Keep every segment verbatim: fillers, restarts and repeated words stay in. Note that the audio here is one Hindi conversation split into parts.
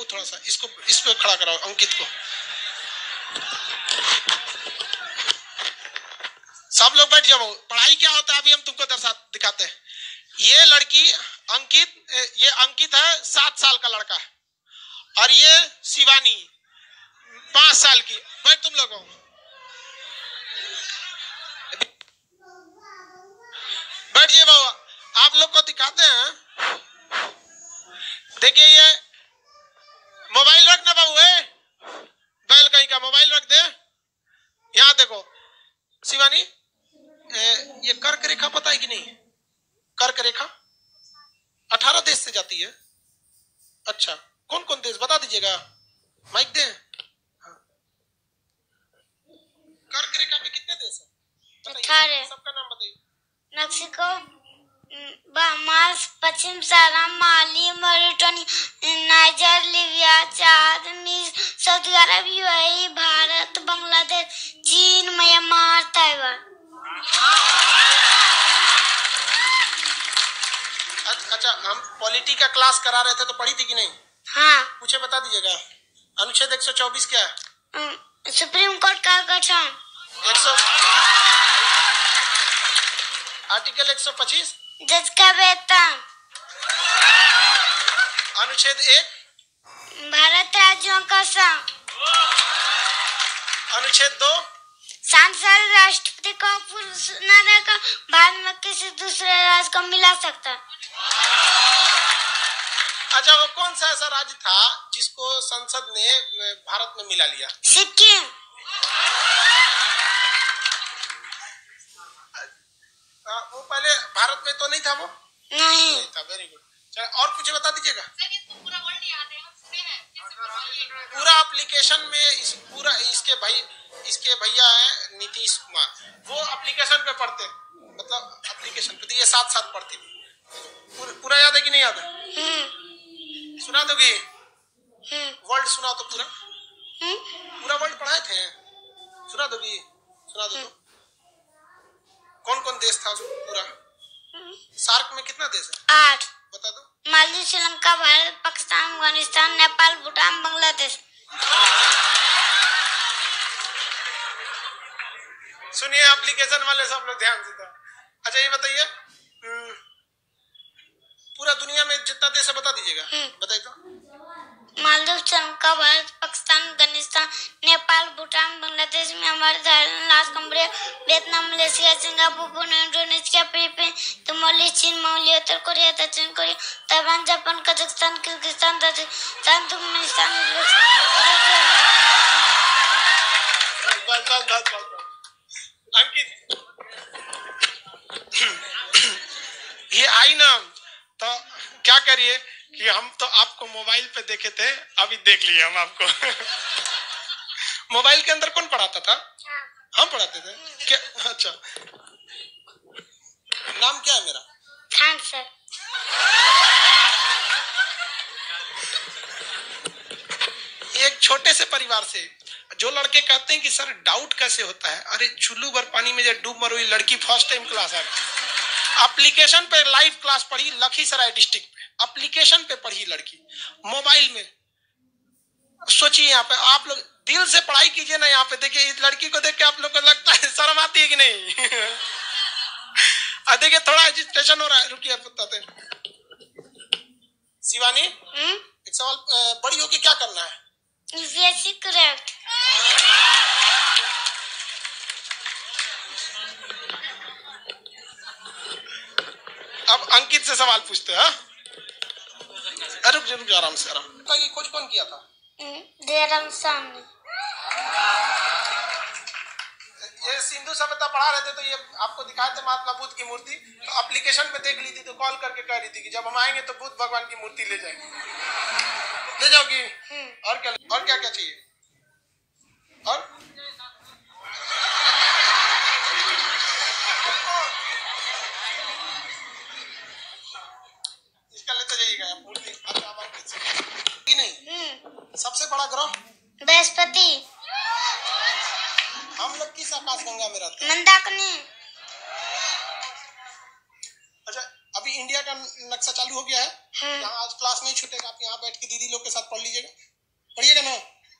वो थोड़ा सा इसको इस पे खड़ा कराओ अंकित को। सब लोग बैठ जाओ। पढ़ाई क्या होता है अभी हम तुमको दर्शा दिखाते हैं। ये लड़की अंकित, ये अंकित है सात साल का लड़का है, और ये शिवानी पांच साल की। बैठ तुम लोगों, बैठिए बाबा। आप लोग को दिखाते हैं। देखिए ये मोबाइल रख ना बाबू, है बैल कहीं का मोबाइल रख दे। यहाँ देखो शिवानी, ए, ये कर्क रेखा पता है कि नहीं? कर्क रेखा अठारह देश से जाती है। अच्छा, कौन कौन देश बता दीजिएगा, माइक दे। हाँ। कर्क रेखा में कितने देश है? अठारह। सबका नाम बताइए। मेक्सिको, बहामास, पश्चिम सहारा, माली, मॉरिटानी, नाइजर, लीबिया, चाद, मिस्र, Saudi Arab, UAE, Bharat, Bangladesh, चीन, म्यांमार, ताइवान। अच्छा, हम पॉलिटी का क्लास करा रहे थे तो पढ़ी थी कि नहीं? हाँ। मुझे बता दीजिएगा अनुच्छेद एक सौ चौबीस क्या है? सुप्रीम कोर्ट का गठन। एक सौ आर्टिकल एक सौ पच्चीस जज का वेतन। अनुच्छेद एक भारत राज्यों का संघ। अनुच्छेद दो सांसद राष्ट्रपति को पूर्व सूचना का बाद में किसी दूसरे राज्य को मिला सकता है। अच्छा, वो कौन सा ऐसा राज्य था जिसको संसद ने भारत में मिला लिया? सिक्किम। आ, वो पहले भारत में तो नहीं था वो? नहीं, नहीं था। Very good. चलो और कुछ बता दीजिएगा। पूरा वर्ड याद है, हम सुने हैं। पूरा एप्लीकेशन में इस पूरा इसके भाई इसके भैया है नीतीश कुमार, वो एप्लीकेशन पे पढ़ते, मतलब एप्लीकेशन पे ये साथ साथ पढ़ते। पूरा, पूरा याद है कि नहीं याद है? सुना दोगी? वर्ल्ड सुना तो पूरा पूरा वर्ल्ड पढ़ाए थे। सुना दोगी? सुना दो तो। कौन कौन देश था पूरा? सार्क में कितना देश है? आठ। बता दो। मालदीव, श्रीलंका, भारत, पाकिस्तान, अफगानिस्तान, नेपाल, भूटान, बांग्लादेश। सुनिए एप्लीकेशन वाले सब लोग ध्यान से। अच्छा ये बताइए पूरा दुनिया में जितना देश है बता दीजिएगा। बताइए तो। Maldives, Sri Lanka, Bharat, Pakistan, Afghanistan, Nepal, Bhutan, Bangladesh, Myanmar, Thailand, Laos, Cambodia, Vietnam, Malaysia, Singapore, Brunei, Indonesia, Philippines, Turkmenistan, चीन, मंगोलिया, उत्तर कोरिया, दक्षिण Korea, Taiwan, Japan, Kazakhstan, Kyrgyzstan, Tajikistan, Turkmenistan. Ankit ये आई ना तो क्या करिए कि हम तो आपको मोबाइल पे देखे थे, अभी देख लिए हम आपको। मोबाइल के अंदर कौन पढ़ाता था? हम पढ़ाते थे क्या? अच्छा, नाम क्या है मेरा? खान सर। एक छोटे से परिवार से जो लड़के कहते हैं कि सर डाउट कैसे होता है, अरे चुल्लू भर पानी में जब डूब मरो, लड़की फर्स्ट टाइम क्लास आ गई। एप्लीकेशन पे लाइव क्लास पढ़ी लखीसराय डिस्ट्रिक्ट पे, एप्लीकेशन पे पढ़ी लड़की मोबाइल में। सोचिए यहाँ पे आप लोग दिल से पढ़ाई कीजिए ना। यहाँ पे देखिए इस लड़की को देख के आप लोग को लगता है शर्म आती है कि नहीं? देखिए थोड़ा एजिटेशन हो रहा है, रुकिए बताते हैं। शिवानी, एक सवाल, बड़ी होके क्या करना है? UPSC correct. अब अंकित से सवाल पूछते हैं। रुक रुक आराम से, आराम। ये खोज कौन किया था? दयाराम साहनी। ये सिंधु सभ्यता पढ़ा रहे थे तो ये आपको दिखाए थे महात्मा बुद्ध की मूर्ति, तो एप्लीकेशन पे देख ली थी, तो कॉल करके कह रही थी कि जब हम आएंगे तो बुद्ध भगवान की मूर्ति ले जाएंगे। ले जाओगी? और क्या और क्या क्या चाहिए? और इसका लेते जाइएगा मूर्ति। अच्छा कि नहीं? सबसे बड़ा ग्रह बृहस्पति। हम लोग किस आकाश गंगा में रहते हैं? मंदाकिनी। अच्छा, अभी इंडिया का नक्शा चालू हो गया है। यहाँ आज क्लास नहीं छूटेगा, आप यहाँ बैठ के दीदी लोग के साथ पढ़ लीजिएगा, पढ़िएगा ना।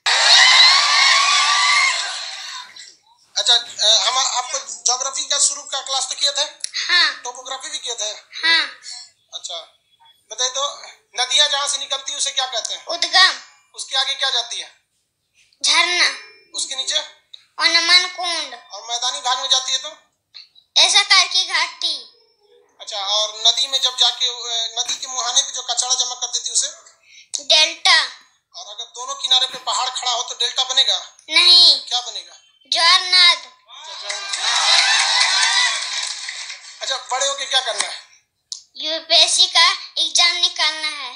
अच्छा, हम आपको ज्योग्राफी का शुरू का क्लास तो किया था? हाँ। टोपोग्राफी भी किया था? हाँ। अच्छा बताइए तो, नदियाँ जहाँ से निकलती है उसे क्या कहते हैं? उद्गम। उसके आगे क्या जाती है? झरना। उसके नीचे? अनमन कुंड। और मैदानी भाग में जाती है तो? ऐसा कर की घाटी। अच्छा, और नदी में जब जाके नदी के मुहाने पे जो कचरा जमा कर देती है उसे? डेल्टा। और अगर दोनों किनारे पे पहाड़ खड़ा हो तो डेल्टा बनेगा? नहीं। क्या बनेगा? ज्वारनाद। अच्छा, बड़े होके क्या करना है? यूपीएससी का एग्जाम निकालना है।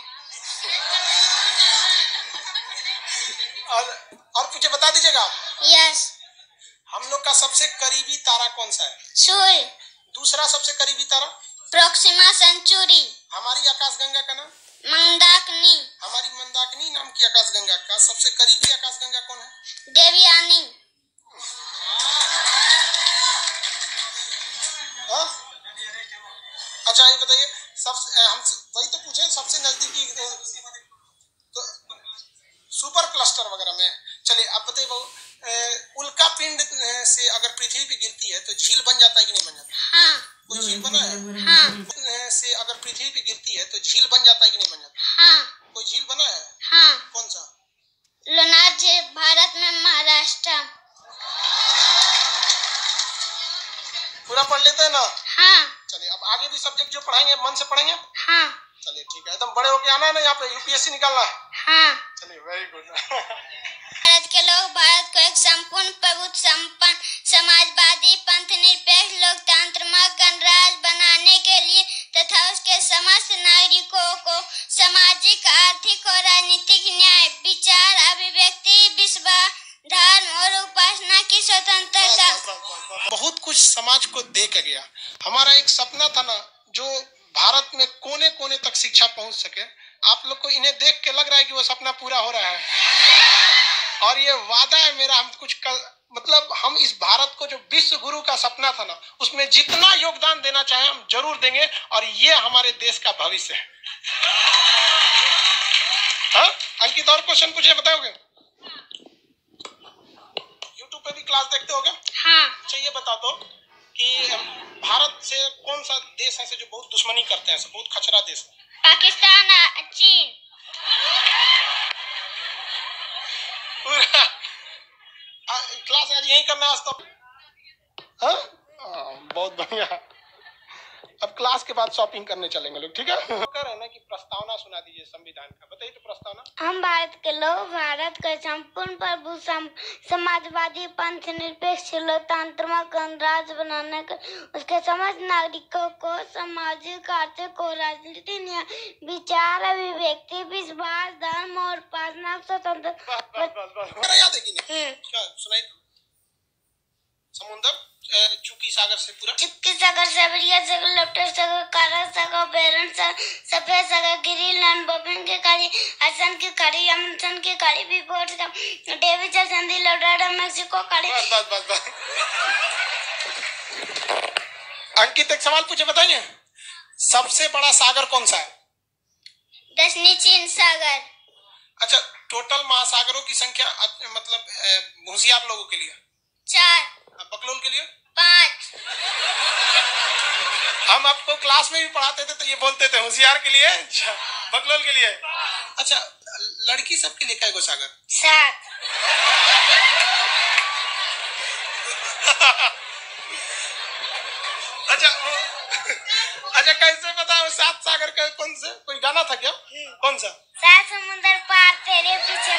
और और कुछ बता दीजिएगा आप। यस। हम लोग का सबसे करीबी तारा कौन सा है? सूर्य। दूसरा सबसे करीबी तारा? Proxima Centauri. हमारी आकाशगंगा का नाम? मंदाकिनी। हमारी मंदाकिनी नाम की आकाशगंगा का सबसे करीबी आकाशगंगा कौन है? देवयानी। हाँ? अच्छा ये बताइए, सबसे हम वही तो पूछे, सबसे नजदीकी तो सुपर क्लस्टर वगैरह में। चलिए आप बताइए बहू, उल्का पिंड से अगर पृथ्वी पे गिरती है तो झील बन जाता है कि नहीं बन जाता? हाँ। कोई झील बना है? हाँ। से अगर पृथ्वी पे गिरती है तो झील बन जाता है कि नहीं बन जाता? हाँ। कोई झील बना है? हाँ। कौन सा? लोनार झील, भारत में महाराष्ट्र। पूरा पढ़ लेते हैं ना? हाँ। चलिए अब आगे भी सब्जेक्ट जो पढ़ाएंगे मन से पढ़ेंगे? हाँ। चलिए ठीक है, एकदम बड़े होके आना है ना यहाँ पे, यूपीएससी निकालना है। हाँ। चलिए वेरी गुड। भारत के लोग भारत को एक संपूर्ण प्रभुत्व संपन्न समाजवादी पंथ निरपेक्ष लोकतंत्र में गणराज्य बनाने के लिए तथा उसके समस्त नागरिकों को सामाजिक, आर्थिक और राजनीतिक न्याय, विचार, अभिव्यक्ति, विश्वास, धर्म और उपासना की स्वतंत्रता, बहुत कुछ समाज को दे के गया। हमारा एक सपना था ना, जो भारत में कोने कोने तक शिक्षा पहुंच सके। आप लोग को इन्हें देख के लग रहा है कि वो सपना पूरा हो रहा है, और ये वादा है मेरा, हम कुछ कर, मतलब हम इस भारत को जो विश्व गुरु का सपना था ना, उसमें जितना योगदान देना चाहे हम जरूर देंगे, और ये हमारे देश का भविष्य है। हाँ अंकित, और क्वेश्चन पूछे बताओगे? यूट्यूब पे भी क्लास देखते होगे? हाँ। अच्छा ये बता दो कि भारत से कौन सा देश है जो बहुत दुश्मनी करते हैं, बहुत खचरा देश? पाकिस्तान, चीन। पूरा क्लास आज यही करना आज तो। हाँ बहुत बढ़िया। अब क्लास के बाद शॉपिंग करने चलेंगे लोग, ठीक है? कह रहे हैं ना कि प्रस्तावना सुना दीजिए संविधान का, बताइए तो प्रस्तावना। हम भारत के लोग भारत का संपूर्ण प्रभु समाजवादी पंथ निरपेक्ष लोकतंत्र में गणराज्य बनाने का उसके समस्त नागरिकों को सामाजिक, आर्थिक और राजनीतिक न्याय, विचार, अभिव्यक्ति, विश्वास, धर्म और उपासना स्वतंत्र। याद है कि नहीं? क्या सुनाई? समुद्र चुकी सागर से पूरा, चुप्पी सागर, सबरिया सागर, लोटस सागर, काला सागर, बेरन सागर, सफेद सागर, ग्रीनलैंड, बॉबिन की खाड़ी, असम की खाड़ी, अमरसन की खाड़ी, बीपोर्ट का डेविड संधि, लोडाडा, मेक्सिको खाड़ी। बस बस बस बस। अंकित एक सवाल पूछे, बताइए सबसे बड़ा सागर कौन सा है? दक्षिणी चीन सागर। अच्छा, टोटल महासागरों की संख्या मतलब होशियार लोगों के लिए चार, बकलोल के लिए पाँच। हम आपको क्लास में भी पढ़ाते थे तो ये बोलते थे होशियार के लिए, बकलोल के लिए। अच्छा, लड़की सबके लिए क्या गो सागर? सात। अच्छा अच्छा कैसे पता वो सात सागर का? कौन से कोई गाना था क्या? कौन सा? सात समुंदर पार तेरे पीछे।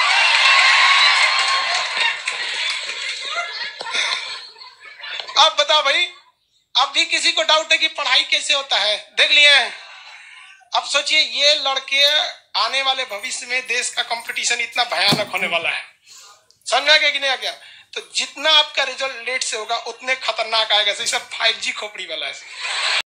अब बताओ भाई, अब भी किसी को डाउट है कि पढ़ाई कैसे होता है? देख लिए। अब सोचिए ये लड़के आने वाले भविष्य में देश का कंपटीशन इतना भयानक होने वाला है, समझा गया कि नहीं आ गया? तो जितना आपका रिजल्ट लेट से होगा उतने खतरनाक आएगा। सब फाइव जी खोपड़ी वाला है।